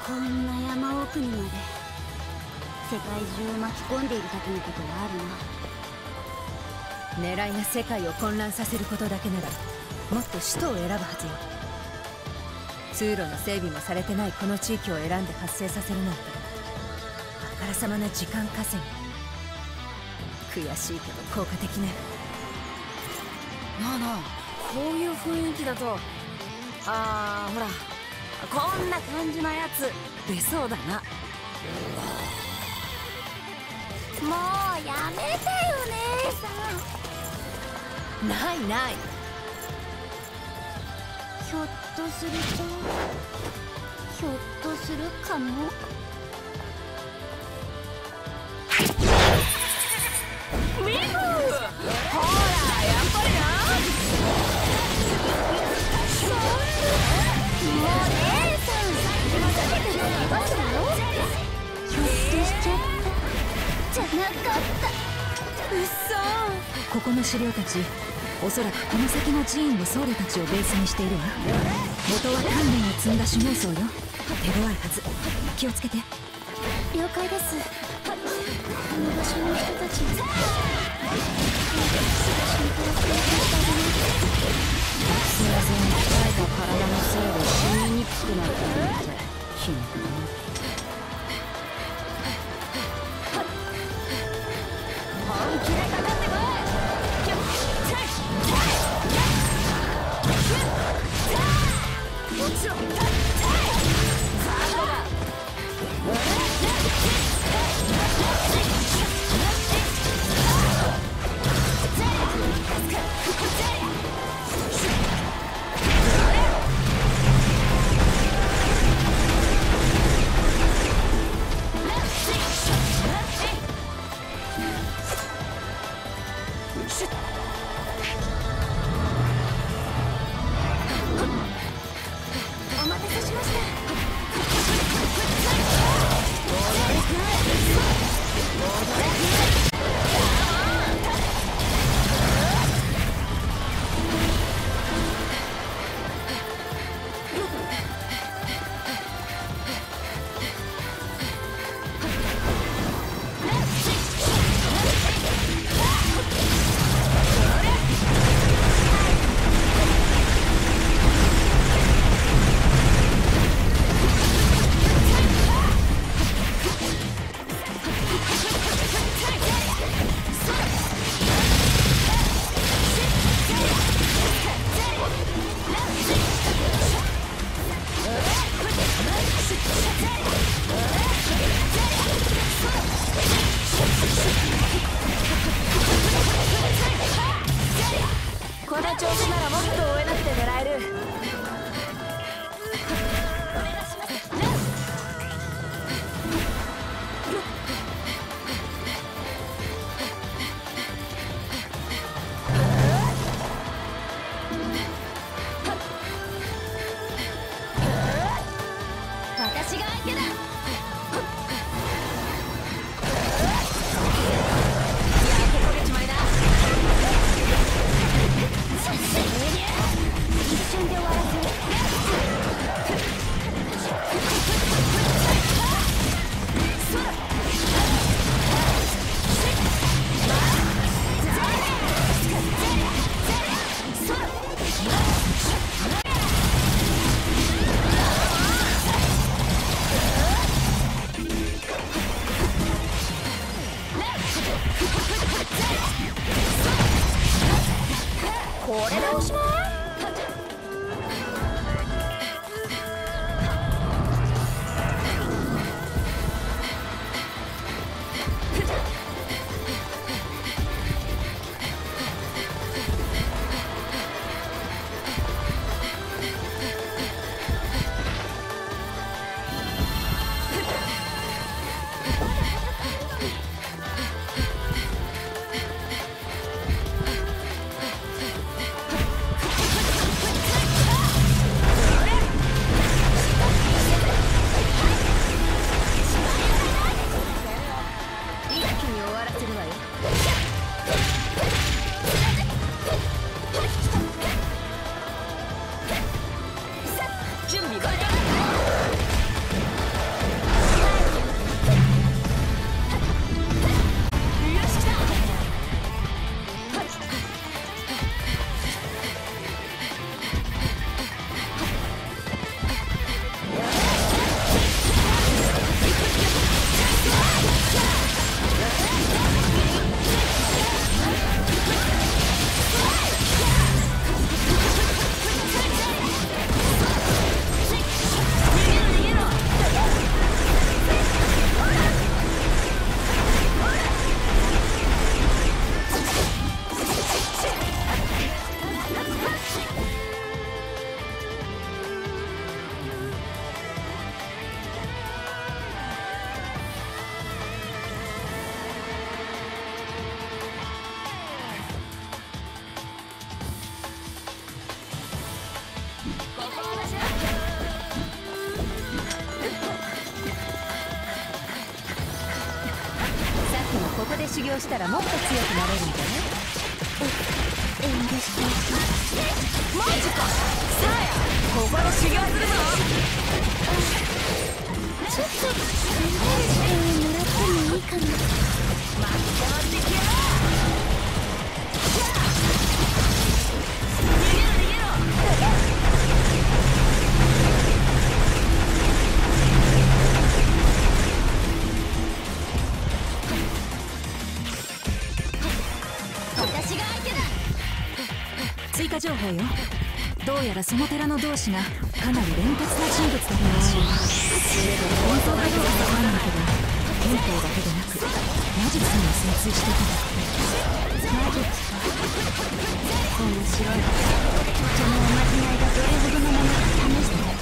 こんな山奥にまで世界中を巻き込んでいるだけのことはあるな。 狙いが世界を混乱させることだけならもっと首都を選ぶはずよ。通路の整備もされてないこの地域を選んで発生させるなんてあからさまな時間稼ぎ。悔しいけど効果的ね。 なあなあ、こういう雰囲気だとほらこんな感じのやつ出そうだな。 もうやめてよ姉さん。 ないない。 ひょっとするとひょっとするかも。 ミフほらやっぱりな。 もう姉さんふざけてるのバカだろ。ひょっとしちゃったじゃなかった。 うっそ。ここの資料たちおそらくこの先の寺院の僧侶たちをベースにしているわ。元は鍛錬を積んだ修行僧よ。手強いはず。気をつけて。 了解です。この場所の人たちに生前鍛えた体のせいで死ににくくなったなんて皮肉だな。本気でかかってこい。もちろんこの調子ならもっと追えなくて狙える。 私が相手だ。一瞬で終わらせる。 修行したらもっと強くなれるんじゃない？ 遠慮してマジか。さあや、ここで修行するぞ。 ちょっと考える時間をもらってもいいかな。 待ってきや。逃げろ逃げろ。 私が相手だ。 追加情報よ。どうやらその寺の同志がかなり連結な人物だったらしい。本当かどうかわかんないけど、憲法だけでなく魔術にも精通していたんだ。 マジックか。面白い。そのおまじないがどれほどのものか試してみる。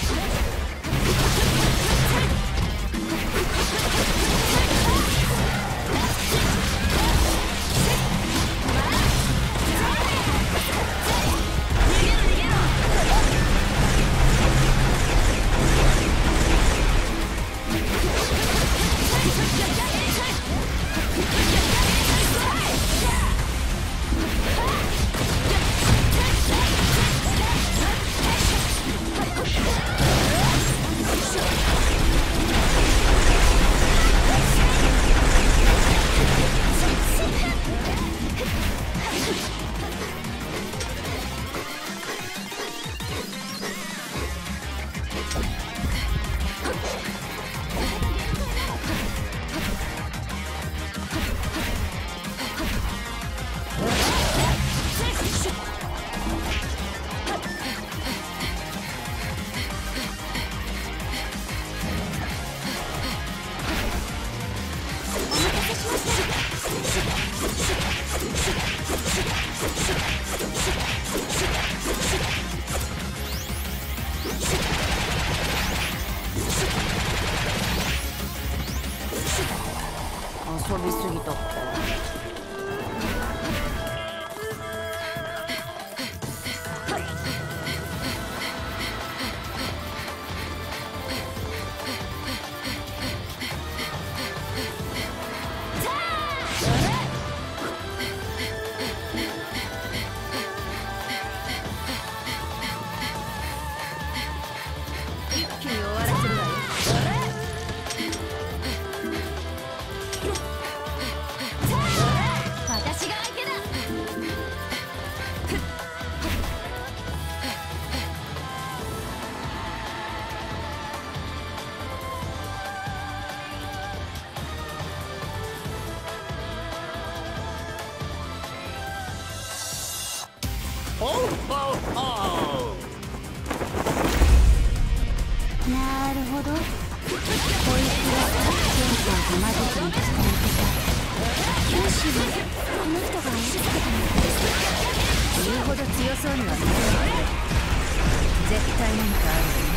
遊びすぎたって。 一気に終わらせるわよ。 私が相手だ。なるほど。こいつが剣法と魔術に使われてた。九州はこの人が操ってたのか。 言うほど強そうには見えないけど、絶対何かあるよね。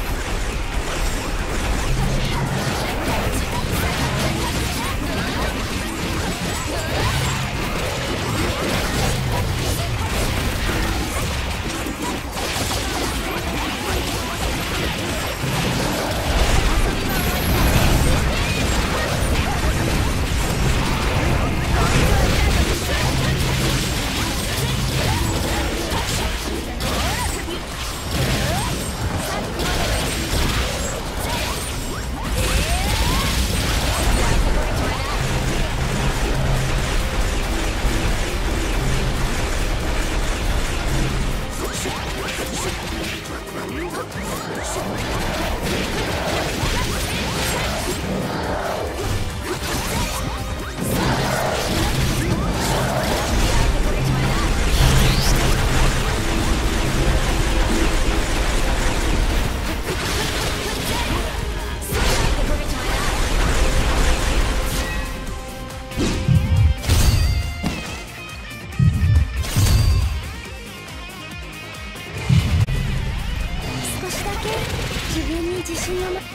少しだけ自分に自信を持って